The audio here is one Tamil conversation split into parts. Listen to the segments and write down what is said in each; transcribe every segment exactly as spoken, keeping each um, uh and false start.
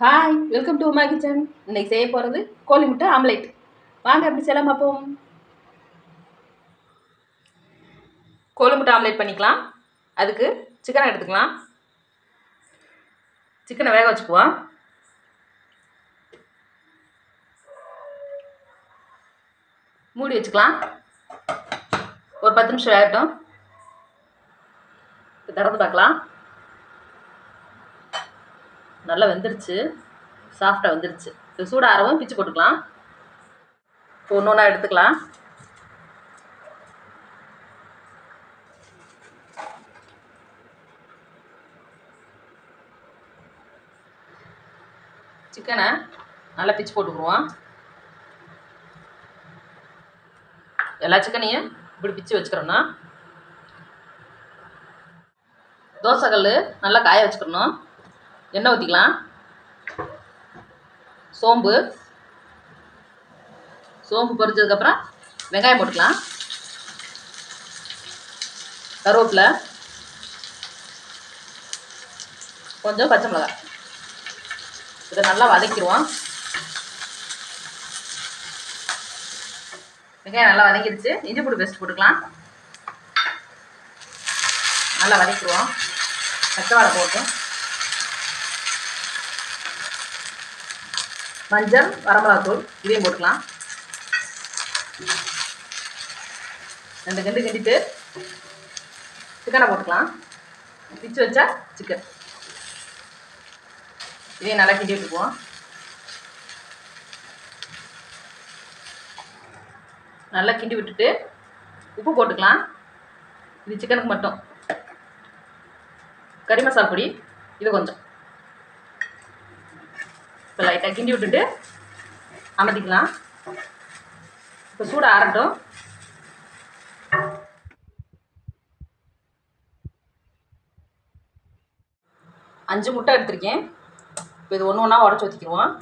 Hi, welcome to my kitchen. இன்னைக்கு செய்ய போகிறது கோழி முட்டை ஆம்லேட். வாங்க எப்படி செய்யலாம் பார்ப்போம். கோழி முட்டை ஆம்லேட் பண்ணிக்கலாம். அதுக்கு சிக்கனை எடுத்துக்கலாம். சிக்கனை வேக வச்சுக்குவோம். மூடி வச்சுக்கலாம். ஒரு பத்து நிமிஷம் வேகட்டும். திறந்து பார்க்கலாம். நல்லா வெந்துருச்சு, சாஃப்டாக வந்துருச்சு. இது சூடாகவும் பிச்சு போட்டுக்கலாம். இப்போ ஒன்று ஒன்றா எடுத்துக்கலாம். சிக்கனை நல்லா பிச்சு போட்டுக்குருவோம். எல்லா சிக்கனையும் இப்படி பிச்சு வச்சுக்கிறோன்னா, தோசைக்கல் நல்லா காய வச்சுக்கணும். எண்ணெய் ஊற்றிக்கலாம். சோம்பு சோம்பு பொரிச்சதுக்கப்புறம் வெங்காயம் போட்டுக்கலாம். கருவேப்பிலை, கொஞ்சம் பச்சை மிளகாய். இதை நல்லா வதக்கிடுவோம். வெங்காயம் நல்லா வதக்கிடுச்சு. இஞ்சி பூண்டு பேஸ்ட் போட்டுக்கலாம். நல்லா வதக்கிடுவோம். பச்சை வாழை போட்டு மஞ்சள், வரமிளகாத்தூள் இதையும் போட்டுக்கலாம். ரெண்டு கிண்டு கிண்டிட்டு சிக்கனை போட்டுக்கலாம். பிச்சு வச்சா சிக்கன் இதையும் நல்லா கிண்டி விட்டுக்குவோம். நல்லா கிண்டி விட்டுட்டு உப்பு போட்டுக்கலாம். இது சிக்கனுக்கு மட்டும். கறி மசாலா பொடி இது கொஞ்சம். இப்போ லைட்டாக கிண்டி விட்டுட்டு அமர்த்திக்கலாம். இப்போ சூடு ஆறட்டும். அஞ்சு முட்டை எடுத்திருக்கேன். இப்போ இது ஒன்று ஒன்றா உடச்சி ஊற்றிக்கிடுவோம்.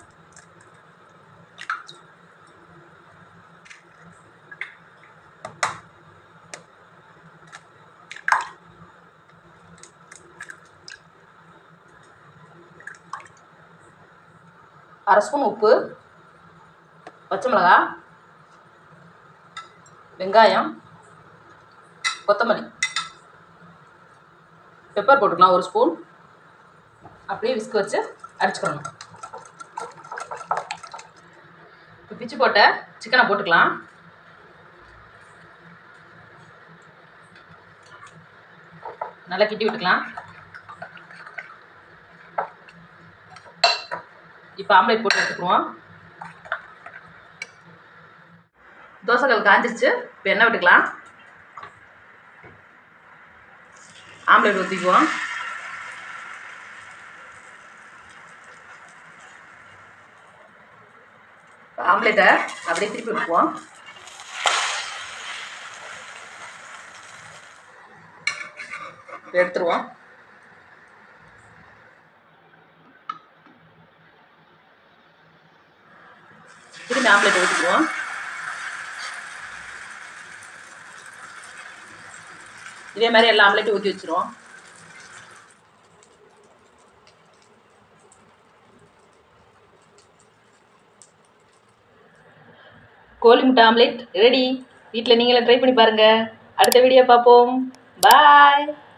அரை ஸ்பூன் உப்பு, பச்சை மிளகாய், வெங்காயம், கொத்தமல்லி, பெப்பர் போட்டுக்கலாம் ஒரு ஸ்பூன். அப்படியே விஸ்க் வச்சு அரைச்சிக்கணும். இப்போ பிச்சு போட்ட சிக்கனை போட்டுக்கலாம். நல்லா கிண்டி விட்டுக்கலாம். இப்போ ஆம்லேட் போட்டு எடுத்துக்குவோம். தோசைக்கல் காஞ்சிருச்சு. இப்போ எண்ணெய் விட்டுக்கலாம். ஆம்லேட் ஊற்றிக்குவோம். ஆம்லேட்டை அப்படியே திருப்பி விட்டுக்குவோம். எடுத்துருவோம். திரும்பி ஆம்லேட் ஊற்றிக்குவோம். இதே மாதிரி எல்லா ஆம்லேட்டும் ஊற்றி வச்சுருவோம். கோழி முட்டை ஆம்லேட் ரெடி. வீட்டில் நீங்களும் ட்ரை பண்ணி பாருங்கள். அடுத்த வீடியோ பார்ப்போம். பாய்.